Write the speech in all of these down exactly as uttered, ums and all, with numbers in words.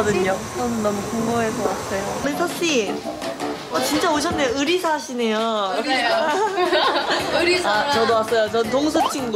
궁금했거든요. 저는 너무 궁금해서 왔어요. 리사 씨, 와 진짜 오셨네요. 의리사시네요. 의리요. 의리사. 아, 저도 왔어요. 전 동수 친구.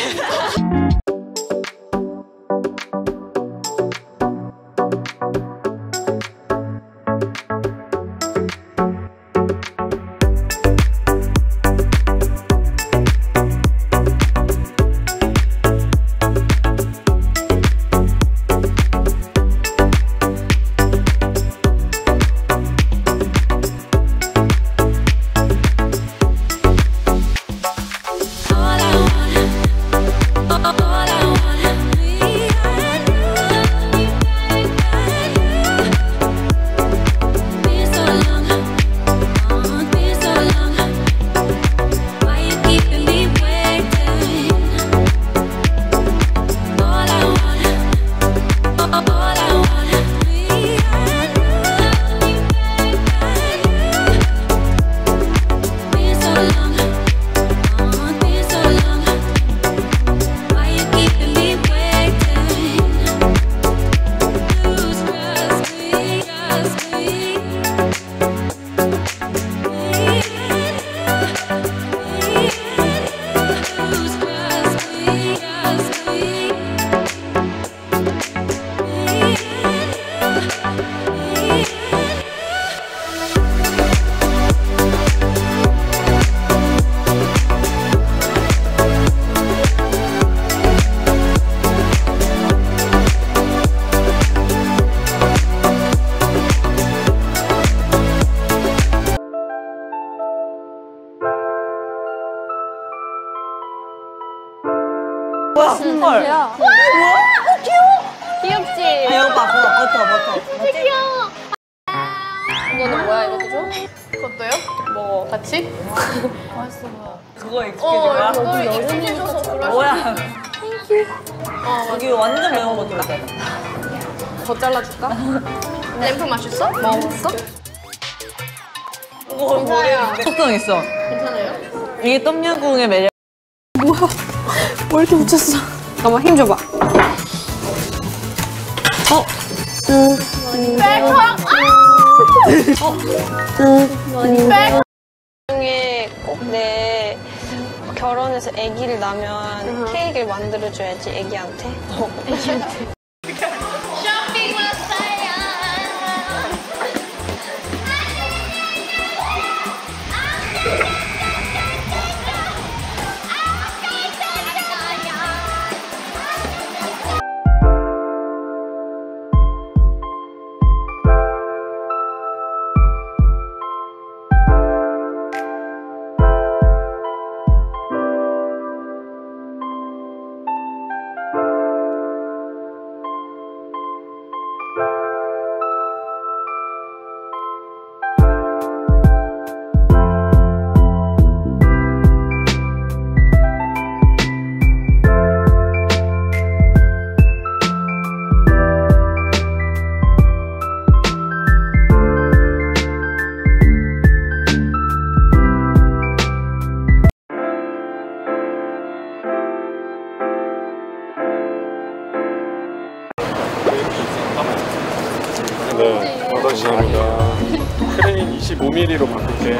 와, 헐. 와, 어, 귀여워. 귀엽지? 아, 이거 봐, 버터, 버터, 버터. 진짜 귀여워. 이거는 뭐야, 이것도 줘? 그것도요? 뭐 같이? 맛있어 보여. 그거 익숙해져. 어, 이거 익숙해져서 그럴 수 뭐야? 땡큐. 어, 여기 완전 매운 거 들어가. 더 잘라줄까? 램프 맛있어? 먹어봤어? 오, 뭐야? 속성 있어. 괜찮아요? 이게 똠양꿍의 매력. 뭐야? 왜 이렇게 묻혔어? 잠깐만, 힘 줘봐. 어? 백퍼! 어? 나중에 꼭 내 결혼해서 아기를 낳으면 으흠. 케이크를 만들어줘야지, 아기한테. 어. 아기한테. 쇼핑 왔어요. 네, 감사합니다. 크레인 이십오 밀리미터로 바꿀게.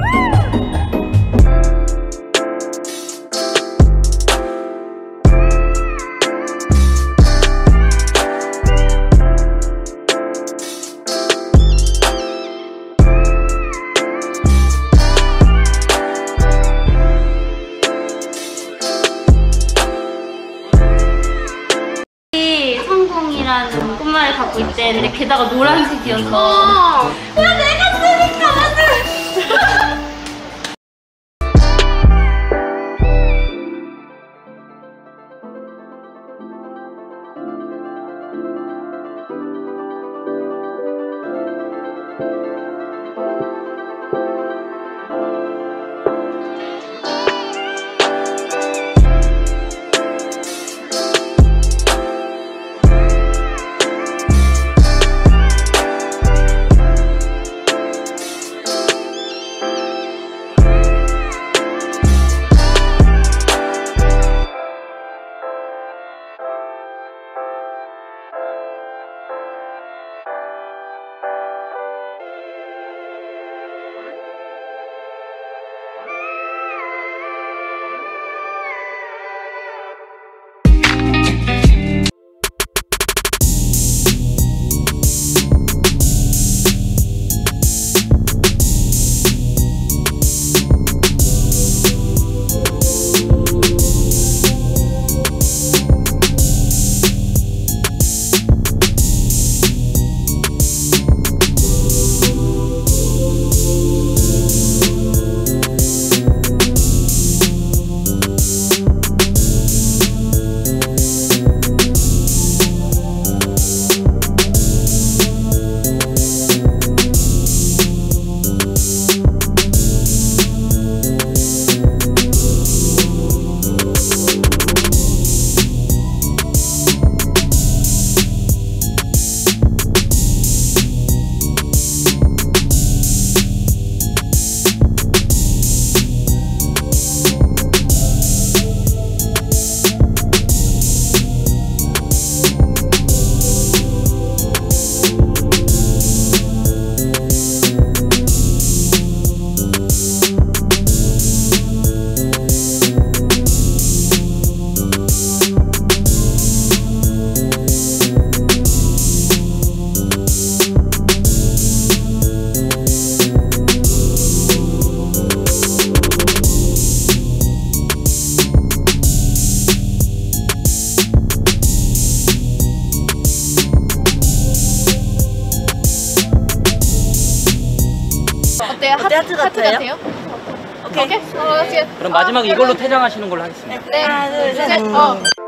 성공이라는 꿈을 갖고 있대. 근데 게다가 노란색이어서. 어. 야, 내가 쓰니까 나는. 어때요? 어때, 하트 같아요? 같아요? 오케이. 오케이. 어, 오케이. 그럼 마지막에 이걸로 퇴장하시는 걸로 하겠습니다. 네. 하나, 둘, 셋. 셋. 어.